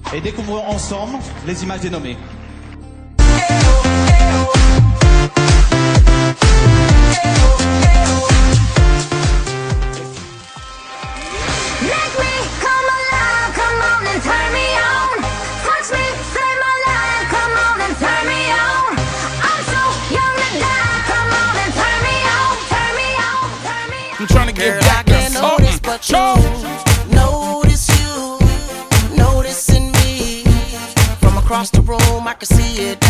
et découvrons ensemble les images dénommées. I'm trying to get back to notice, but notice you, noticing me. From across the room, I can see it.